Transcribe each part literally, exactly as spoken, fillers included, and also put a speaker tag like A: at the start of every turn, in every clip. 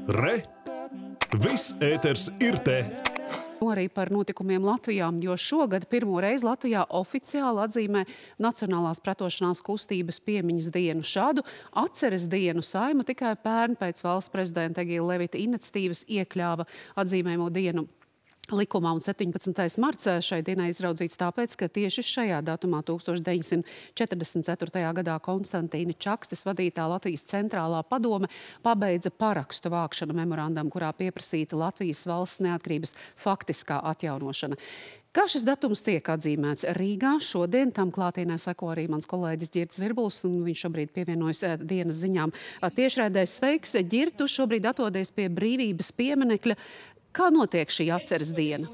A: Re! Viss ēters ir te!
B: Arī par notikumiem Latvijā, jo šogad pirmo reizi Latvijā oficiāli atzīmē Nacionālās pretošanās kustības piemiņas dienu. Šādu atceres dienu Saeima tikai pērn pēc valsts prezidenta Egila Levita iniciatīvas iekļāva atzīmējumu dienu likumā, un septiņpadsmitais marts šai dienai izraudzīts tāpēc, ka tieši šajā datumā tūkstoš deviņsimt četrdesmit ceturtajā gadā Konstantīna Čakstes vadītā Latvijas centrālā padome pabeidza parakstu vākšanu memorandam, kurā pieprasīta Latvijas valsts neatkarības faktiskā atjaunošana. Kā šis datums tiek atzīmēts Rīgā? Šodien tam klātienē seko arī mans kolēģis Ģirts Virbuls, un viņš šobrīd pievienojas dienas ziņām tiešraidē. Sveiks, Ģirt, tu šobrīd atrodies pie Brīvības pieminekļa. Kā notiek šī atceres diena?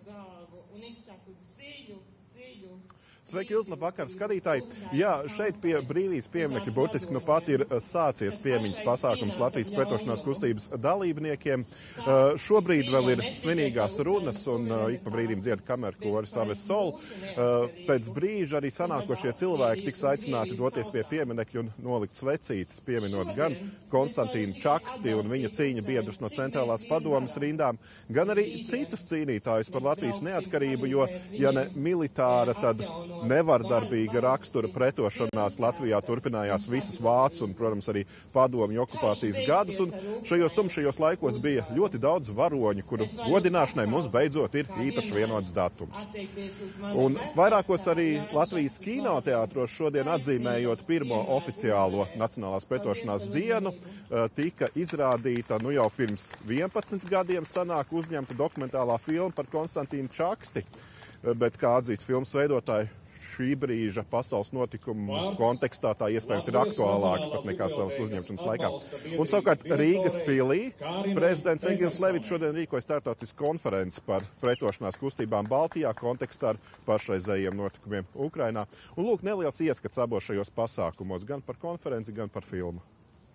C: Sveiki, Ilz, labvakar, skatītāji! Jā, šeit pie Brīvības pieminekļa burtiski nu pat ir sācies piemiņas pasākums Latvijas pretošanās kustības dalībniekiem. Uh, šobrīd vēl ir svinīgās runas un uh, ik pa brīdim dzied kamerkori Save Sol. Uh, pēc brīža arī sanākošie cilvēki tiks aicināti doties pie pieminekļa un nolikt svecītes, pieminot gan Konstantīnu Čaksti un viņa cīņa biedrus no centrālās padomes rindām, gan arī citus cīnītājus par Latvijas neatkarību, jo, ja ne militāra, tad nevardarbīga rakstura pretošanās Latvijā turpinājās visus vācu un, protams, arī padomju okupācijas gadus, un šajos tumšajos laikos bija ļoti daudz varoņu, kuru godināšanai mums beidzot ir īpaši vienots datums. Un vairākos arī Latvijas kinoteātros šodien atzīmējot pirmo oficiālo Nacionālās pretošanās dienu, tika izrādīta, nu jau pirms vienpadsmit gadiem sanāk uzņemta dokumentālā filma par Konstantīnu Čaksti, bet, kā atzīst filmas veidotāji, šī brīža pasaules notikumu kontekstā tā iespējams ir aktuālāka pat nekā savas uzņemšanas laikā. Un savukārt Rīgas pilī prezidents Egils Levits šodien rīkoja startautisku konferenci par pretošanās kustībām Baltijā kontekstā ar pašreizējiem notikumiem Ukrainā. Un lūk, neliels ieskats abos šajos pasākumos, gan par konferenci, gan par filmu.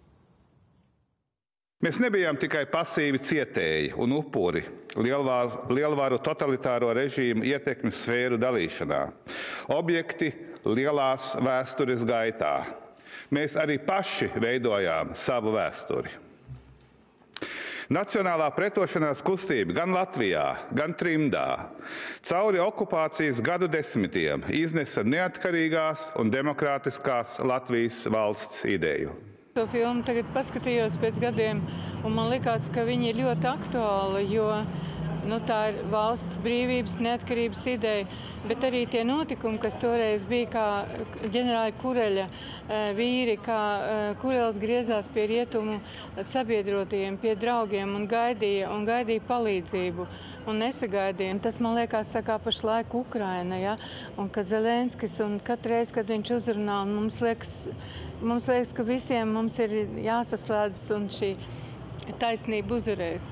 D: Mēs nebijām tikai pasīvi cietēji un upuri lielvaru, lielvaru totalitāro režīmu ietekmi sfēru dalīšanā, objekti lielās vēstures gaitā. Mēs arī paši veidojām savu vēsturi. Nacionālā pretošanās kustība gan Latvijā, gan trimdā cauri okupācijas gadu desmitiem iznesa neatkarīgās un demokrātiskās Latvijas valsts ideju.
E: To filmu tagad paskatījos pēc gadiem, un man likās, ka viņa ir ļoti aktuāla, jo nu, tā ir valsts brīvības, neatkarības ideja, bet arī tie notikumi, kas toreiz bija, kā ģenerāļa Kureļa vīri, kā Kurelis griezās pie rietumu sabiedrotajiem, pie draugiem un gaidīja, un gaidīja palīdzību. Un nesagaidīja. Tas, man liekas, sakā pašlaik Ukraina, ja? Un ka Zelenskis, un katru reizi, kad viņš uzrunā, un mums liekas, mums liekas, ka visiem mums ir jāsaslēdzas, un šī taisnība uzvarēs.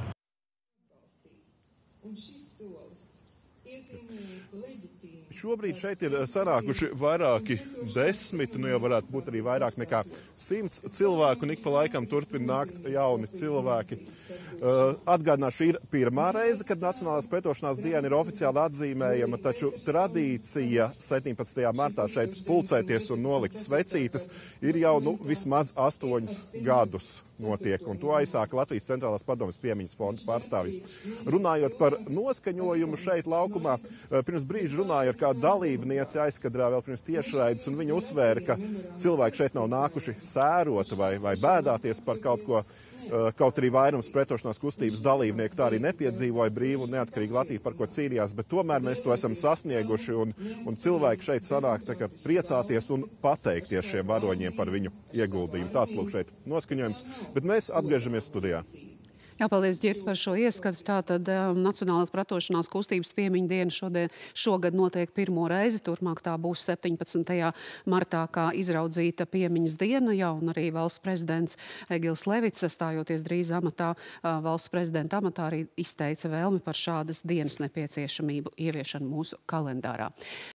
C: Šobrīd šeit ir sanākuši vairāki desmit, nu jau varētu būt arī vairāk nekā simts cilvēku, un ik pa laikam turpina nākt jauni cilvēki. Uh, atgādināšu, šī ir pirmā reize, kad Nacionālās pretošanās diena ir oficiāli atzīmējama, taču tradīcija septiņpadsmitajā martā šeit pulcēties un nolikt svecītes ir jau nu, vismaz astoņus gadus notiek, un to aizsāka Latvijas centrālās padomes piemiņas fonda pārstāvji. Runājot par noskaņojumu šeit laukumā, pirms brīža runāju ar kādu dalībnieci aizkadrā vēl pirms tiešraides, un viņa uzsvēra, ka cilvēki šeit nav nākuši sērot vai, vai bēdāties par kaut ko. Kaut arī vairums pretošanās kustības dalībnieku tā arī nepiedzīvoja brīvu un neatkarīgu Latviju, par ko cīnījās, bet tomēr mēs to esam sasnieguši, un, un cilvēki šeit sanāk tā, priecāties un pateikties šiem varoņiem par viņu ieguldījumu. Tāds lūk šeit noskaņojums, bet mēs atgriežamies studijā.
B: Jā, paldies, Ģirt, par šo ieskatu. Tātad um, Nacionālās pretošanās kustības piemiņa diena šodien, šogad notiek pirmo reizi. Turpmāk tā būs septiņpadsmitajā martā, kā izraudzīta piemiņas diena. Jā, un arī valsts prezidents Egils Levits, stājoties drīz amatā, uh, valsts prezidenta amatā, arī izteica vēlmi par šādas dienas nepieciešamību ieviešanu mūsu kalendārā.